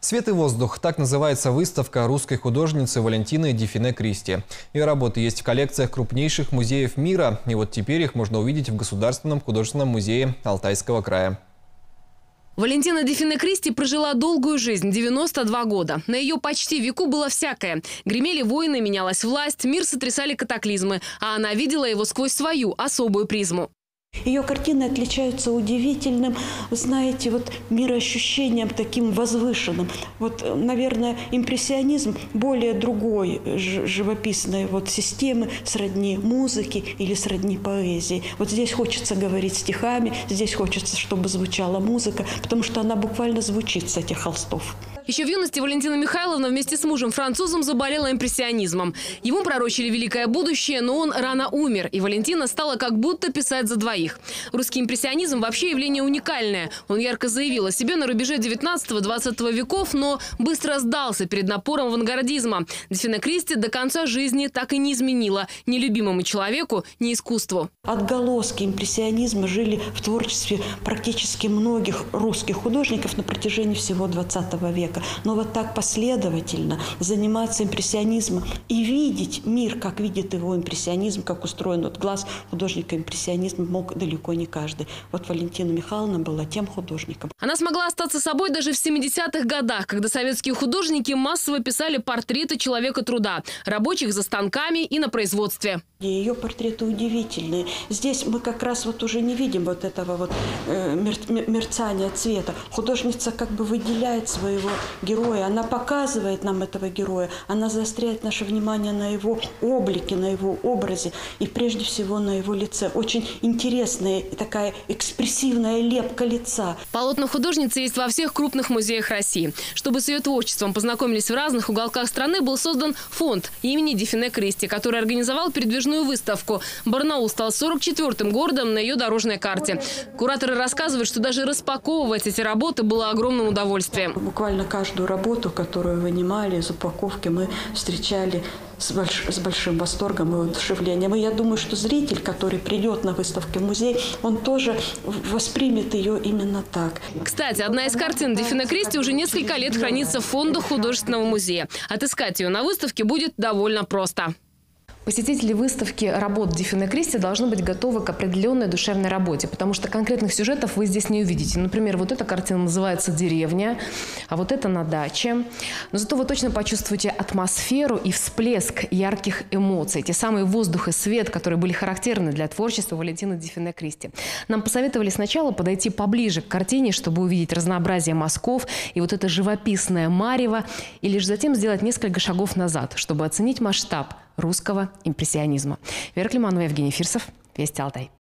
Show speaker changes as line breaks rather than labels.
«Свет и воздух» – так называется выставка русской художницы Валентины Дифине Кристи. Ее работы есть в коллекциях крупнейших музеев мира, и вот теперь их можно увидеть в Государственном художественном музее Алтайского края.
Валентина Дифине Кристи прожила долгую жизнь – 92 года. На ее почти веку было всякое. Гремели войны, менялась власть, мир сотрясали катаклизмы, а она видела его сквозь свою особую призму.
Ее картины отличаются удивительным, знаете, мироощущением таким возвышенным. Наверное, импрессионизм более другой живописной системы, сродни музыки или сродни поэзии. Здесь хочется говорить стихами, здесь хочется, чтобы звучала музыка, потому что она буквально звучит с этих холстов.
Еще в юности Валентина Михайловна вместе с мужем-французом заболела импрессионизмом. Ему пророчили великое будущее, но он рано умер, и Валентина стала как будто писать за двоих. Русский импрессионизм вообще явление уникальное. Он ярко заявил о себе на рубеже 19-20 веков, но быстро сдался перед напором авангардизма. Дифине Кристи до конца жизни так и не изменила ни любимому человеку, ни искусству.
Отголоски импрессионизма жили в творчестве практически многих русских художников на протяжении всего 20 века. Но так последовательно заниматься импрессионизмом и видеть мир, как видит его импрессионизм, как устроен глаз художника-импрессионизма, мог далеко не каждый. Валентина Михайловна была тем художником.
Она смогла остаться собой даже в 70-х годах, когда советские художники массово писали портреты человека труда, рабочих за станками и на производстве.
Ее портреты удивительные. Здесь мы как раз уже не видим этого мерцания цвета. Художница как бы выделяет своего героя, она показывает нам этого героя, она заостряет наше внимание на его облике, на его образе и прежде всего на его лице. Очень интересная такая экспрессивная лепка лица.
Полотна художницы есть во всех крупных музеях России. Чтобы с ее творчеством познакомились в разных уголках страны, был создан фонд имени Дифине Кристи, который организовал передвижную выставку. Барнаул стал 44-м городом на ее дорожной карте. Кураторы рассказывают, что даже распаковывать эти работы было огромным удовольствием.
Буквально каждую работу, которую вынимали из упаковки, мы встречали с большим восторгом и воодушевлением. И я думаю, что зритель, который придет на выставку в музей, он тоже воспримет ее именно так.
Кстати, одна из картин Дифине Кристи уже несколько лет хранится в фондах художественного музея. Отыскать ее на выставке будет довольно просто. Посетители выставки работ Дифине Кристи должны быть готовы к определенной душевной работе, потому что конкретных сюжетов вы здесь не увидите. Например, эта картина называется «Деревня», а это «На даче». Но зато вы точно почувствуете атмосферу и всплеск ярких эмоций. Те самые воздух и свет, которые были характерны для творчества Валентины Дифине Кристи. Нам посоветовали сначала подойти поближе к картине, чтобы увидеть разнообразие мазков и это живописное марево, и лишь затем сделать несколько шагов назад, чтобы оценить масштаб русского импрессионизма. Вера Климанова, Евгений Фирсов, Вести Алтай.